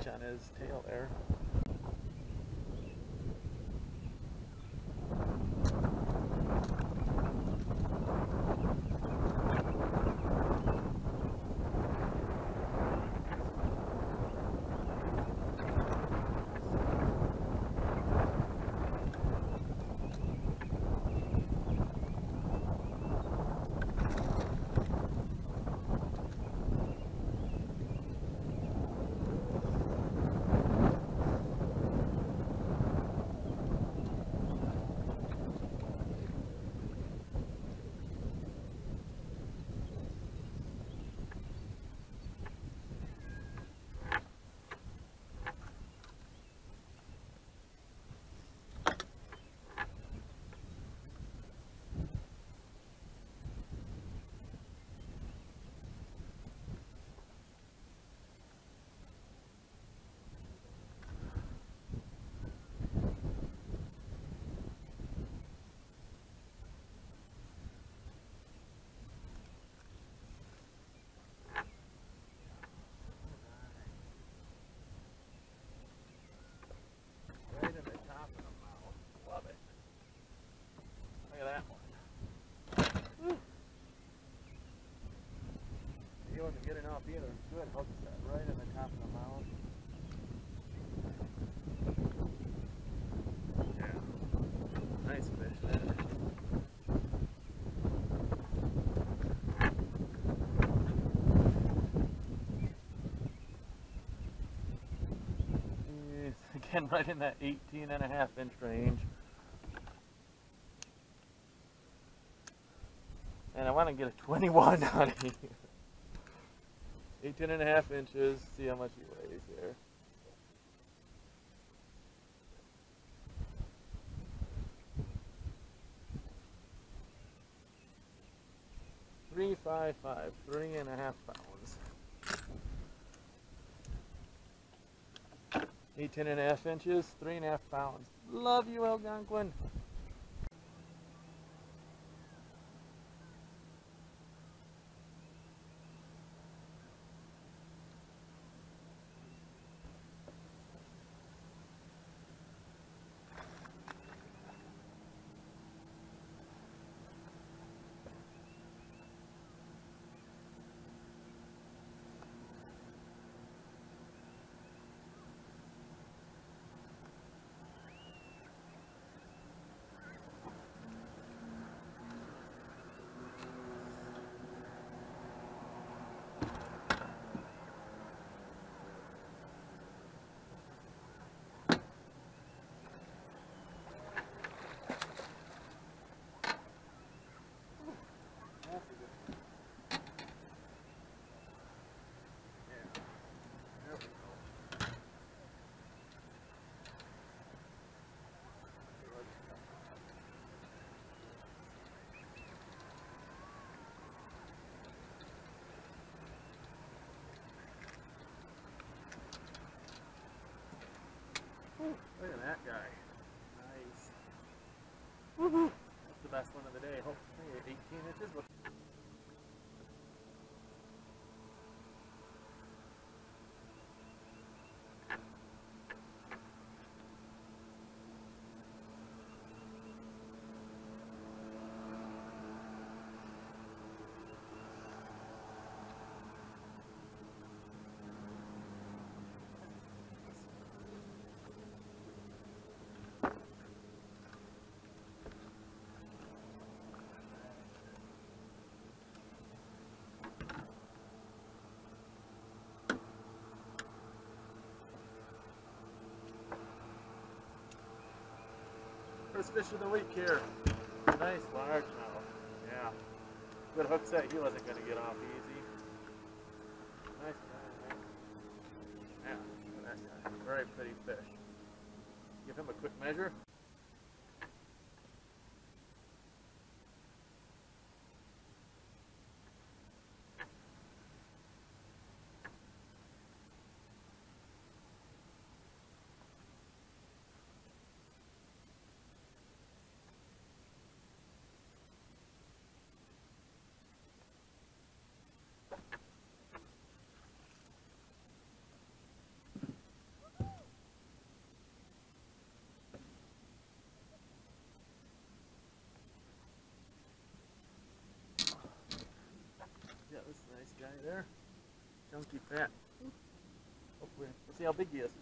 inch on his tail there. Wasn't good enough either. Good hook set right in the top of the mouth. Yeah, nice fish there. Yes, again, right in that 18.5-inch range. And I want to get a 21 on here. 18.5 inches, see how much he weighs here. $3.55, 3.5 pounds. 18.5 inches, 3.5 pounds. Love you, Algonquin. Look at that guy. Nice. Woohoo! That's the best one of the day. Hopefully 18 inches. First fish of the week here. Nice large now. Yeah. Good hook set. He wasn't going to get off easy. Nice guy. Yeah, look at that guy. Very pretty fish. Give him a quick measure. there. Chunky fat. Hopefully, let's see how big he is.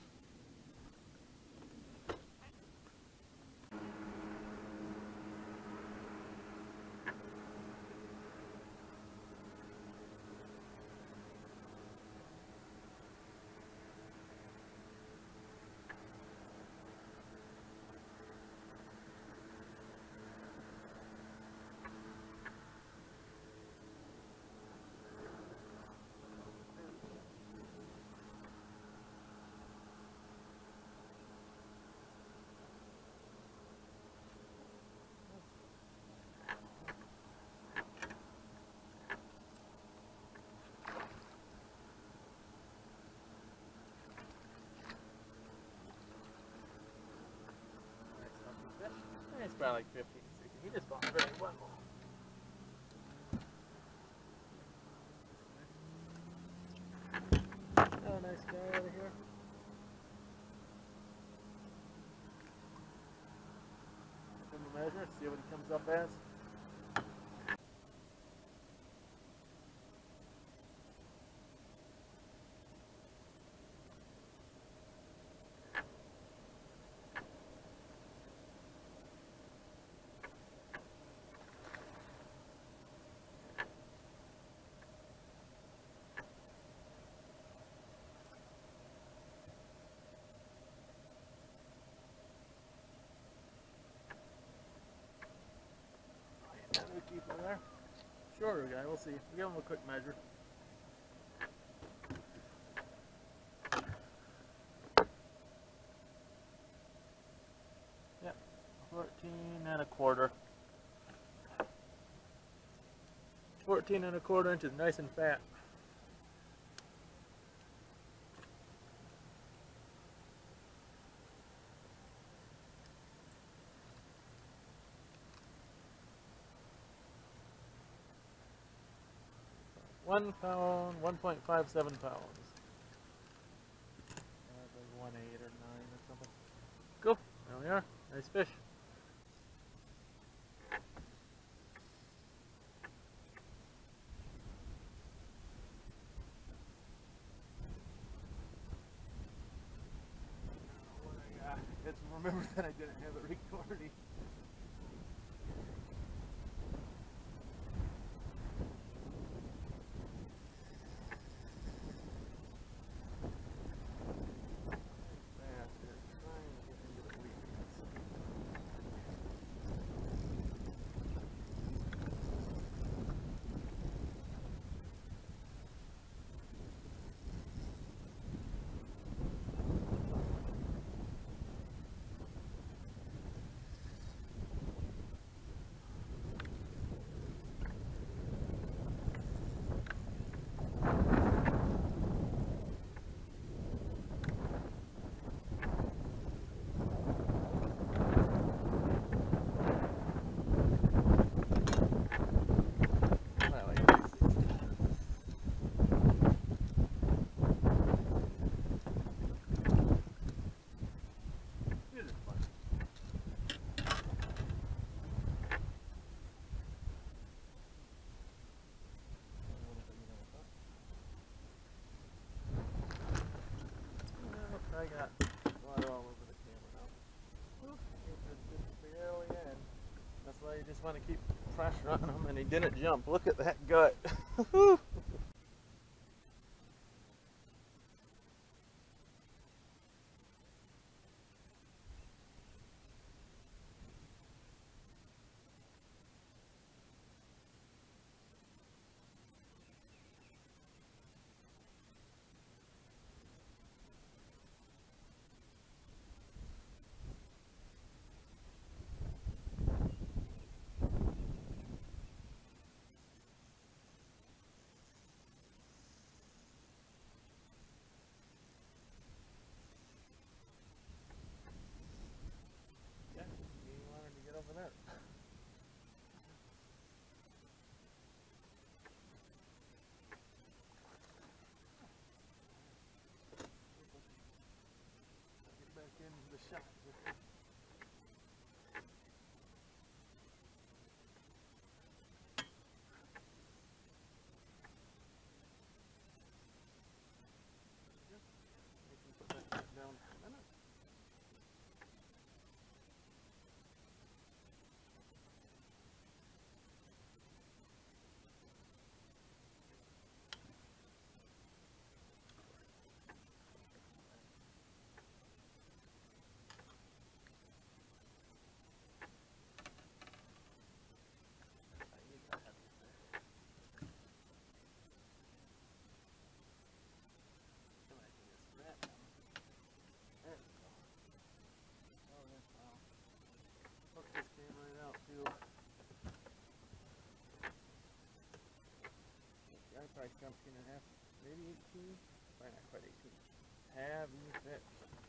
It's probably like 15, 16. He just fought very well. Oh, nice guy over here. Give him a measure, see what he comes up as. Keep him there. Shorter guy, we'll see. We'll give him a quick measure. Yep, 14 1/4. 14 1/4 inches, nice and fat. £1 pound, 1.57 pounds. 1.8 or 9 or something. Cool. There we are. Nice fish. I just remember that I didn't have it recording. I got water all over the camera now. Oof, it's barely in. That's why you just want to keep pressure on him, and he didn't jump. Look at that gut. probably 17 and a half, maybe 18. Probably not quite 18. Heavy fish.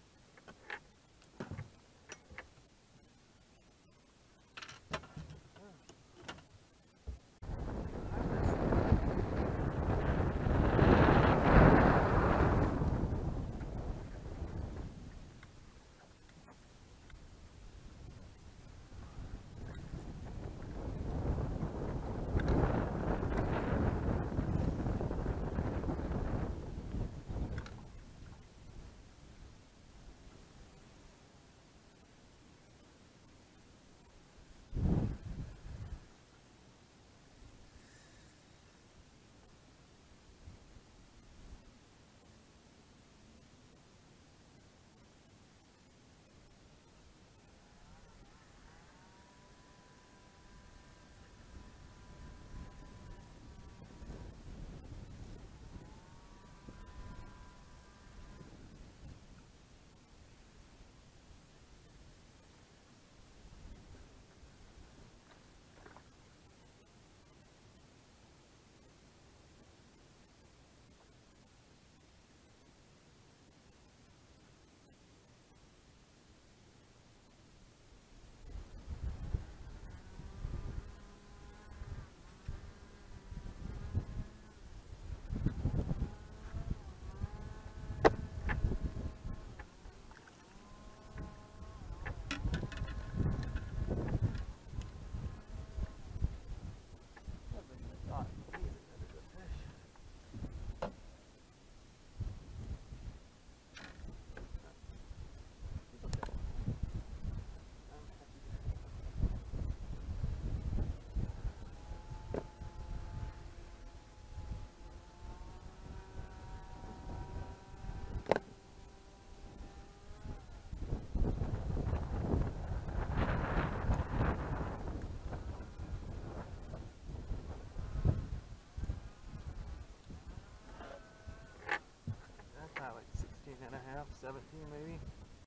Like 16 and a half, 17 maybe.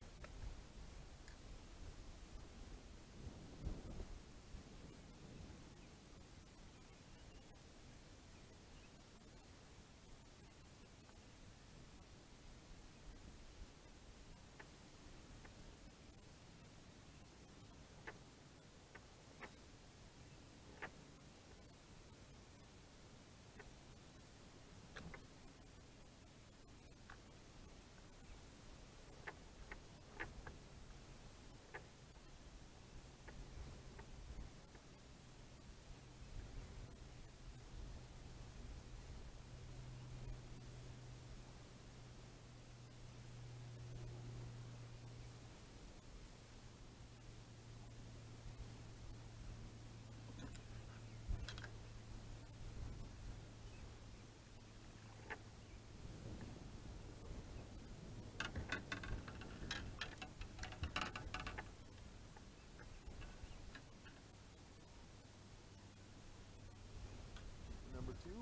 Number 2.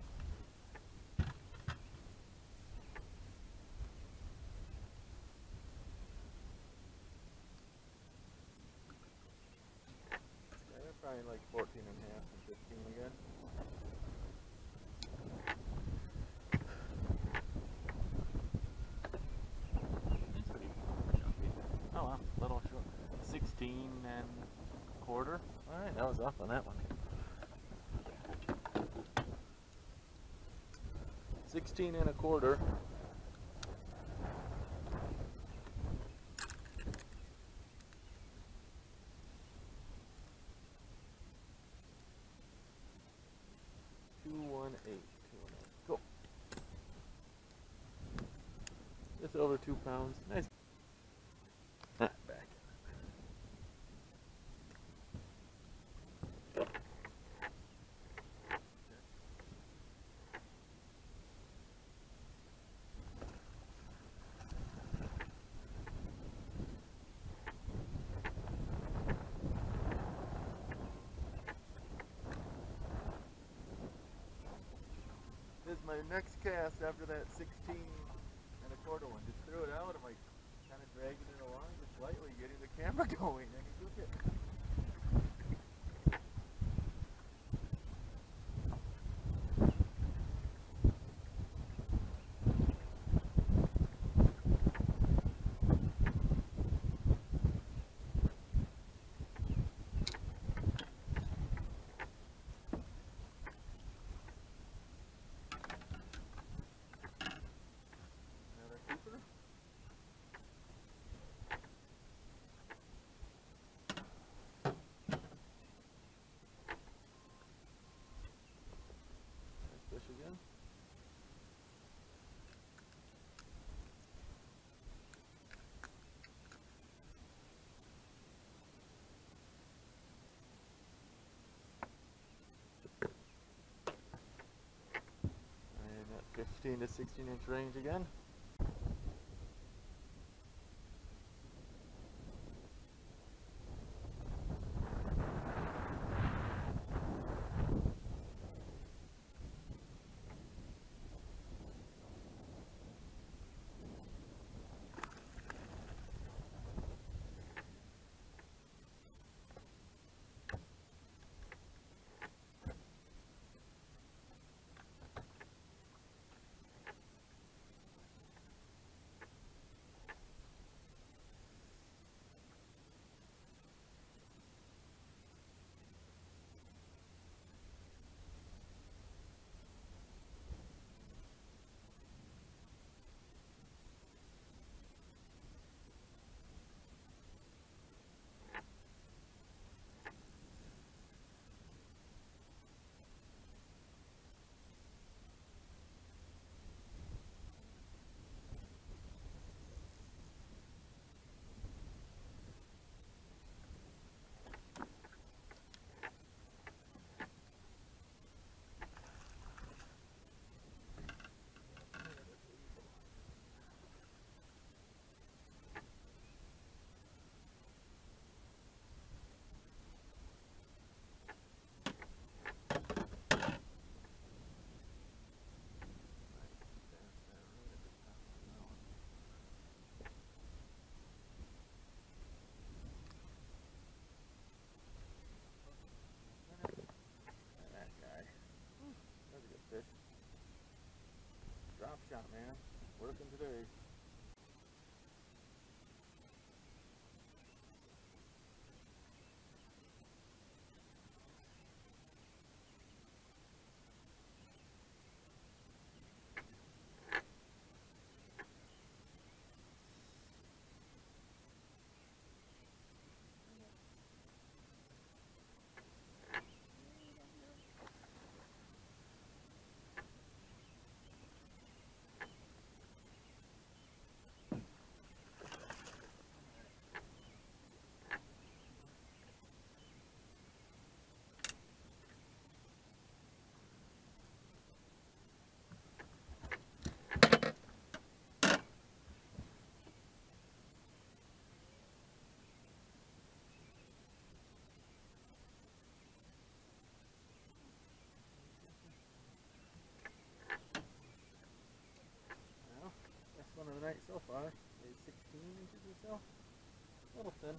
Yeah, they're probably like 14 and a half and 15 again. That's pretty jumpy. Oh wow, little short. 16 and a quarter. Alright, that was up on that one. 16 and a quarter. Go. Just over 2 pounds. Nice. Back. This is my next cast after that 16 and a quarter one. Just threw it out. I'm like kind of dragging it along just lightly, getting the camera going. I can cook it. 15 to 16 inch range again. Drop shot, man. Working today. Well, best one of the night so far. Maybe 16 inches or so. A little thin.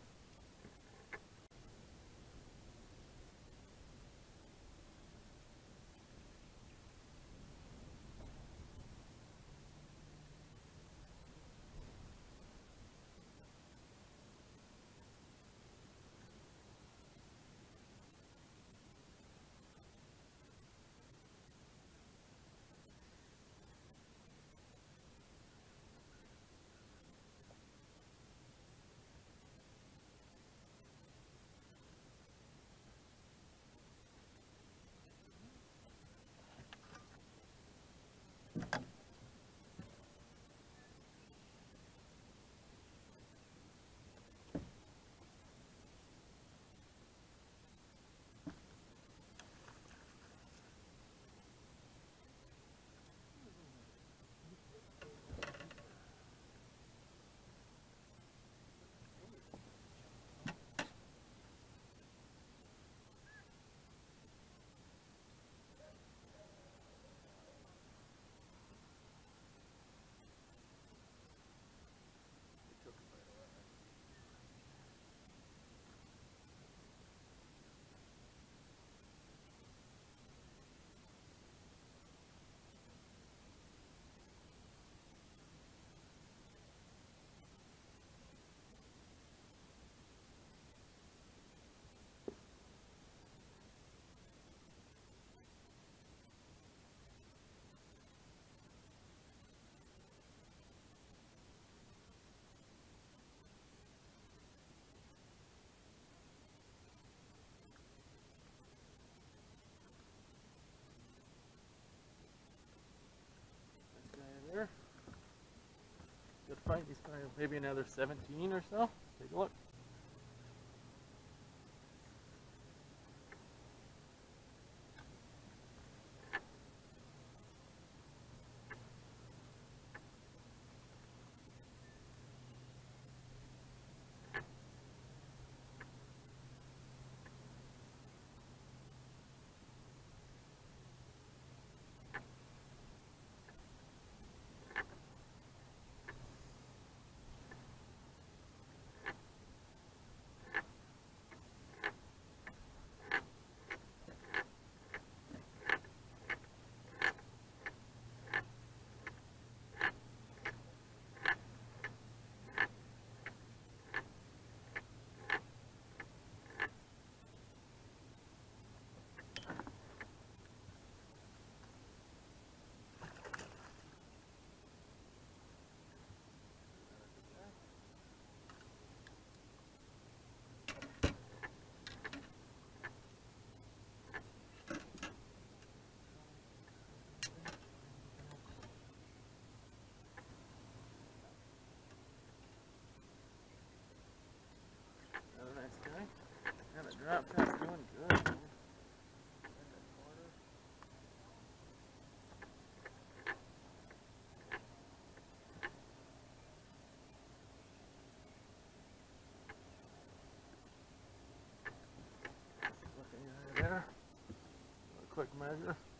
There. Good fight. He's probably maybe another 17 or so. Take a look. quick measure.